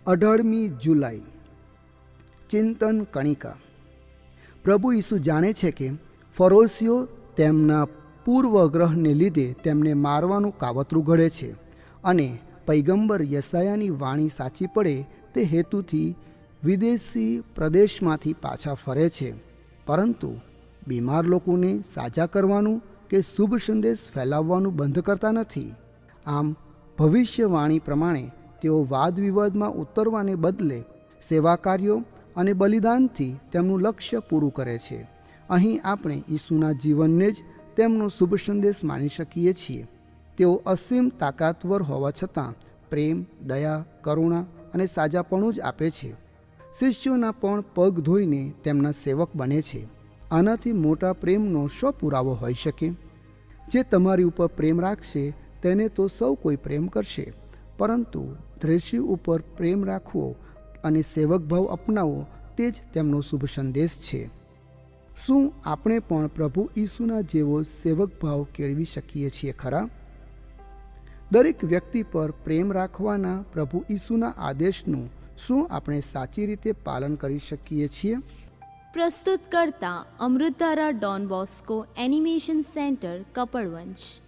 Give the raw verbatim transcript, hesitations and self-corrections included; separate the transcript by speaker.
Speaker 1: અઢારમી જુલાઈ ચિંતન કણિકા. પ્રભુ ઈસુ જાણે છે કે ફરોશીઓ તેમના પૂર્વગ્રહને લીધે તેમને મારવાનું કાવતરું ઘડે છે અને પૈગંબર યશાયાની વાણી સાચી પડે તે હેતુથી વિદેશી પ્રદેશમાંથી પાછા ફરે છે, પરંતુ બીમાર લોકોને સાજા કરવાનું કે શુભ સંદેશ ફેલાવવાનું બંધ કરતા નથી. આમ ભવિષ્યવાણી પ્રમાણે તેઓ વાદ વિવાદમાં ઉતરવાને બદલે સેવા કાર્યો અને બલિદાનથી તેમનું લક્ષ્ય પૂરું કરે છે. અહીં આપણે ઈસુના જીવનને જ તેમનો શુભ સંદેશ માની શકીએ છીએ. તેઓ અસીમ તાકાતવર હોવા છતાં પ્રેમ, દયા, કરુણા અને સાજાપણું જ આપે છે. શિષ્યોના પણ પગ ધોઈને તેમના સેવક બને છે. આનાથી મોટા પ્રેમનો શો પુરાવો હોઈ શકે? જે તમારી ઉપર પ્રેમ રાખશે તેને તો સૌ કોઈ પ્રેમ કરશે, પરંતુ દ્વેષી ઉપર પ્રેમ રાખવો અને સેવક ભાવ અપનાવવો તે જ તેમનો શુભ સંદેશ છે. શું આપણે પણ પ્રભુ ઈસુના જેવો સેવક ભાવ કેળવી શકીએ છીએ ખરા? દરેક વ્યક્તિ પર પ્રેમ રાખવાના પ્રભુ ઈસુના આદેશનું શું આપણે સાચી રીતે પાલન કરી શકીએ છીએ?
Speaker 2: પ્રસ્તુત કરતા Amrutdhara Don Bosco animation centre, Kapadvanj.